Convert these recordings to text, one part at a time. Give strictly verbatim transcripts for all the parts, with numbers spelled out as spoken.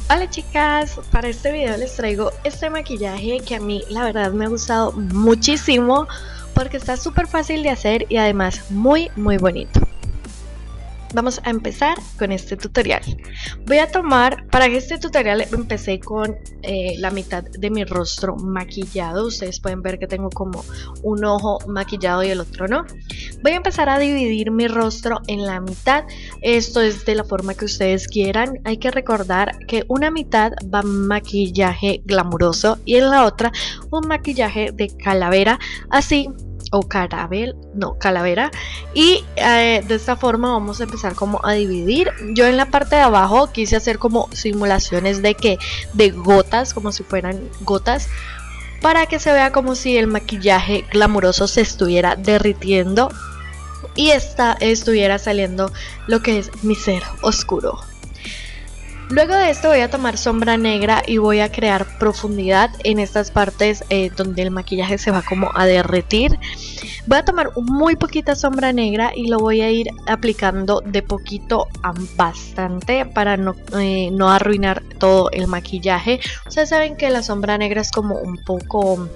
Hola chicas, para este video les traigo este maquillaje que a mí la verdad me ha gustado muchísimo porque está súper fácil de hacer y además muy muy bonito. Vamos a empezar con este tutorial. Voy a tomar, para este tutorial empecé con eh, la mitad de mi rostro maquillado. Ustedes pueden ver que tengo como un ojo maquillado y el otro no. Voy a empezar a dividir mi rostro en la mitad. Esto es de la forma que ustedes quieran. Hay que recordar que una mitad va maquillaje glamuroso y en la otra un maquillaje de calavera, así o carabel, no, calavera. Y eh, de esta forma vamos a empezar como a dividir. Yo en la parte de abajo quise hacer como simulaciones de que de gotas, como si fueran gotas, para que se vea como si el maquillaje glamuroso se estuviera derritiendo y esta, estuviera saliendo lo que es mi ser oscuro. Luego de esto voy a tomar sombra negra y voy a crear profundidad en estas partes eh, donde el maquillaje se va como a derretir. Voy a tomar muy poquita sombra negra y lo voy a ir aplicando de poquito a bastante para no, eh, no arruinar todo el maquillaje. Ustedes saben que la sombra negra es como un poco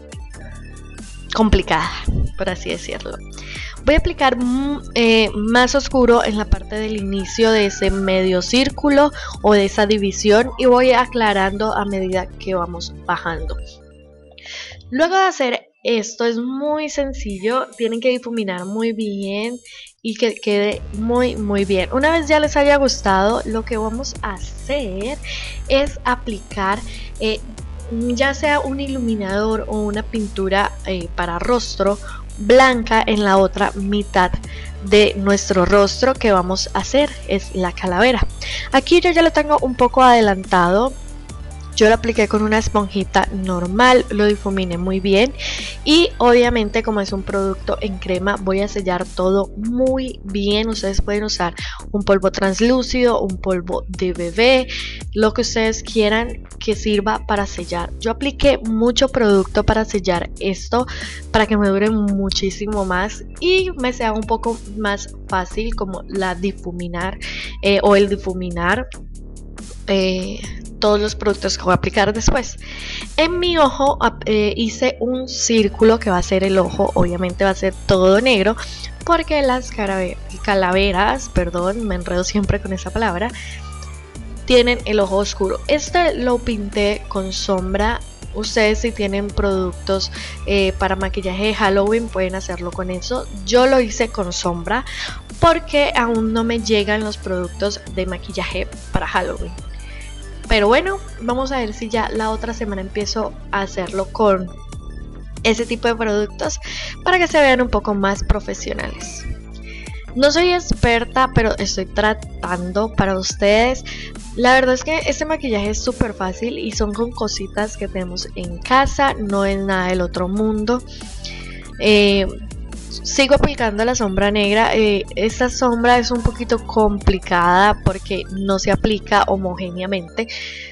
complicada, por así decirlo. Voy a aplicar eh, más oscuro en la parte del inicio de ese medio círculo o de esa división y voy aclarando a medida que vamos bajando. Luego de hacer esto es muy sencillo, tienen que difuminar muy bien y que quede muy muy bien. Una vez ya les haya gustado, lo que vamos a hacer es aplicar eh, ya sea un iluminador o una pintura eh, para rostro blanca en la otra mitad de nuestro rostro que vamos a hacer, es la calavera. Aquí yo ya lo tengo un poco adelantado. Yo lo apliqué con una esponjita normal, lo difuminé muy bien y obviamente como es un producto en crema voy a sellar todo muy bien. Ustedes pueden usar un polvo translúcido, un polvo de bebé, lo que ustedes quieran que sirva para sellar. Yo apliqué mucho producto para sellar esto para que me dure muchísimo más y me sea un poco más fácil como la difuminar eh, o el difuminar eh, todos los productos que voy a aplicar después. En mi ojo eh, hice un círculo que va a ser el ojo, obviamente va a ser todo negro porque las calaveras, perdón, me enredo siempre con esa palabra, tienen el ojo oscuro. Este lo pinté con sombra. Ustedes si tienen productos eh, para maquillaje de Halloween pueden hacerlo con eso. Yo lo hice con sombra porque aún no me llegan los productos de maquillaje para Halloween. Pero bueno, vamos a ver si ya la otra semana empiezo a hacerlo con ese tipo de productos para que se vean un poco más profesionales. No soy experta, pero estoy tratando para ustedes. La verdad es que este maquillaje es súper fácil y son con cositas que tenemos en casa, no es nada del otro mundo. Eh, Sigo aplicando la sombra negra. Eh, esta sombra es un poquito complicada porque no se aplica homogéneamente.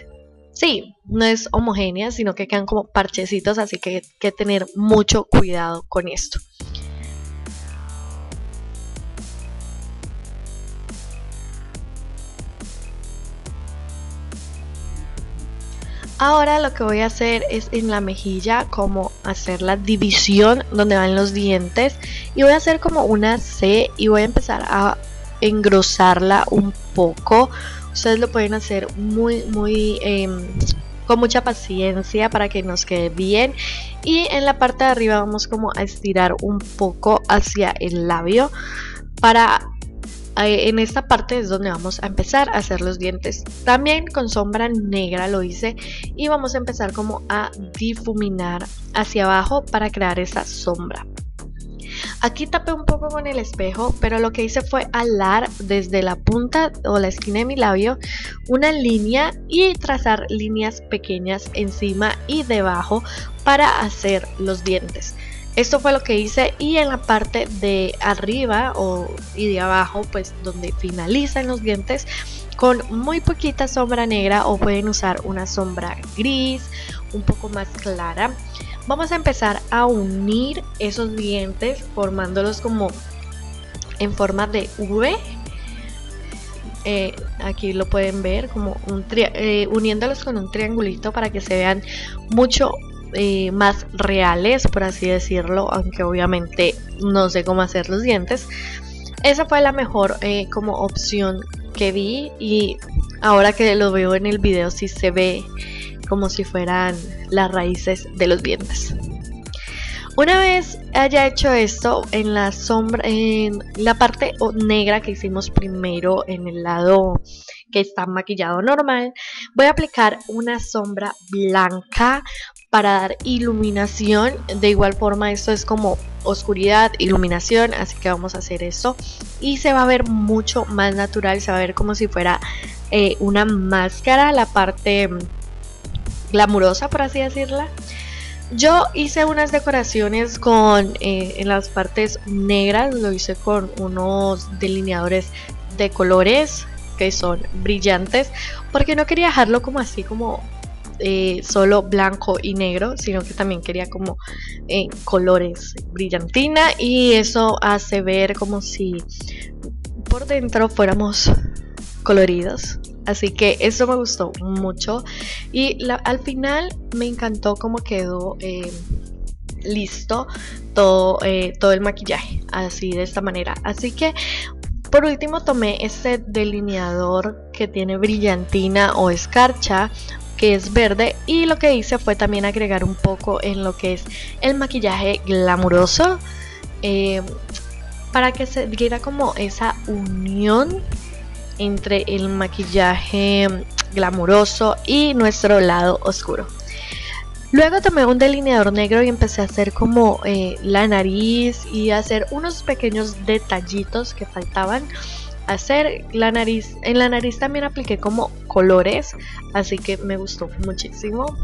Sí, no es homogénea, sino que quedan como parchecitos, así que hay que tener mucho cuidado con esto. Ahora lo que voy a hacer es en la mejilla como hacer la división donde van los dientes y voy a hacer como una C y voy a empezar a engrosarla un poco. Ustedes lo pueden hacer muy muy eh, con mucha paciencia para que nos quede bien y en la parte de arriba vamos como a estirar un poco hacia el labio para... En esta parte es donde vamos a empezar a hacer los dientes. También con sombra negra lo hice y vamos a empezar como a difuminar hacia abajo para crear esa sombra. Aquí tapé un poco con el espejo, pero lo que hice fue alar desde la punta o la esquina de mi labio una línea y trazar líneas pequeñas encima y debajo para hacer los dientes. Esto fue lo que hice y en la parte de arriba o, y de abajo, pues donde finalizan los dientes, con muy poquita sombra negra o pueden usar una sombra gris un poco más clara. Vamos a empezar a unir esos dientes formándolos como en forma de V eh, aquí lo pueden ver como un eh, uniéndolos con un triangulito para que se vean mucho eh, más reales, por así decirlo, aunque obviamente no sé cómo hacer los dientes. Esa fue la mejor eh, como opción que vi, y ahora que lo veo en el video sí se ve como si fueran las raíces de los dientes. Una vez haya hecho esto, en la sombra, en la parte negra que hicimos primero en el lado que está maquillado normal, voy a aplicar una sombra blanca para dar iluminación. De igual forma, esto es como oscuridad, iluminación, así que vamos a hacer eso y se va a ver mucho más natural, se va a ver como si fuera eh, una máscara, la parte glamurosa, por así decirla. Yo hice unas decoraciones con eh, en las partes negras, lo hice con unos delineadores de colores que son brillantes, porque no quería dejarlo como así como eh, solo blanco y negro, sino que también quería como eh, colores brillantina, y eso hace ver como si por dentro fuéramos coloridos. Así que eso me gustó mucho, y la, al final me encantó cómo quedó eh, listo todo, eh, todo el maquillaje, así de esta manera. Así que por último tomé este delineador que tiene brillantina o escarcha, que es verde, y lo que hice fue también agregar un poco en lo que es el maquillaje glamuroso, eh, para que se diera como esa unión entre el maquillaje glamuroso y nuestro lado oscuro. Luego tomé un delineador negro y empecé a hacer como eh, la nariz, y a hacer unos pequeños detallitos que faltaban hacer. La nariz, en la nariz también apliqué como colores, así que me gustó muchísimo.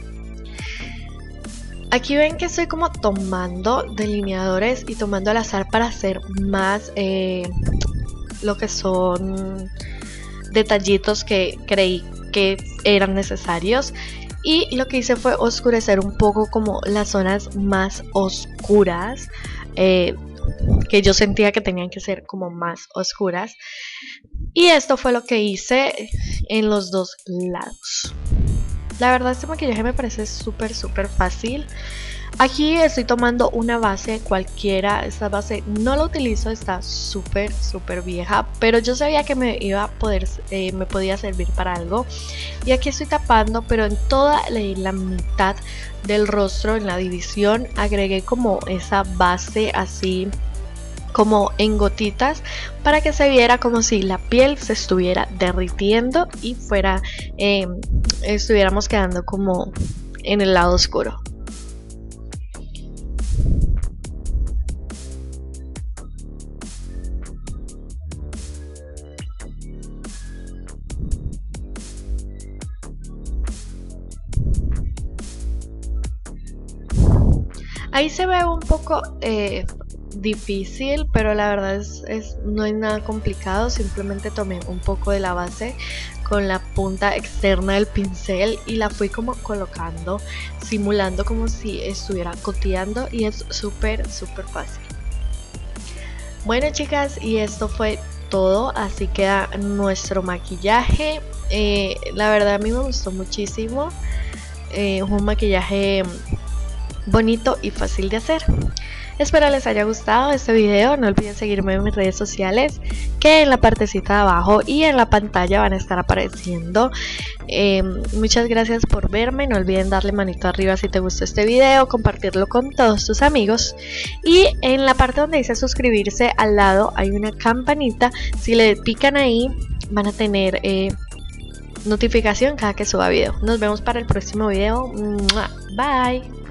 Aquí ven que estoy como tomando delineadores y tomando al azar para hacer más eh, lo que son detallitos que creí que eran necesarios, y lo que hice fue oscurecer un poco como las zonas más oscuras, eh, que yo sentía que tenían que ser como más oscuras, y esto fue lo que hice en los dos lados. La verdad, este maquillaje me parece súper súper fácil. Aquí estoy tomando una base cualquiera. Esta base no la utilizo, está súper súper vieja, pero yo sabía que me iba a poder, eh, me podía servir para algo. Y aquí estoy tapando, pero en toda la, la mitad del rostro, en la división, agregué como esa base así como en gotitas, para que se viera como si la piel se estuviera derritiendo y fuera eh, estuviéramos quedando como en el lado oscuro. Ahí se ve un poco eh, difícil, pero la verdad es, es no es nada complicado. Simplemente tomé un poco de la base con la punta externa del pincel y la fui como colocando, simulando como si estuviera coteando, y es súper súper fácil. Bueno, chicas, y esto fue todo. Así queda nuestro maquillaje. Eh, la verdad a mí me gustó muchísimo. Eh, un maquillaje bonito y fácil de hacer. Espero les haya gustado este video. No olviden seguirme en mis redes sociales, que en la partecita de abajo y en la pantalla van a estar apareciendo. Eh, muchas gracias por verme. No olviden darle manito arriba si te gustó este video, compartirlo con todos tus amigos, y en la parte donde dice suscribirse al lado hay una campanita. Si le pican ahí van a tener eh, notificación cada que suba video. Nos vemos para el próximo video. Bye.